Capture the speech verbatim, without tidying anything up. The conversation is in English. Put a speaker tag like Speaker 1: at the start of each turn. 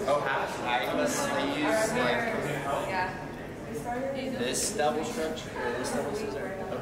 Speaker 1: Oh, half. I must. They use like
Speaker 2: Yeah.
Speaker 1: this double structure or this double scissor.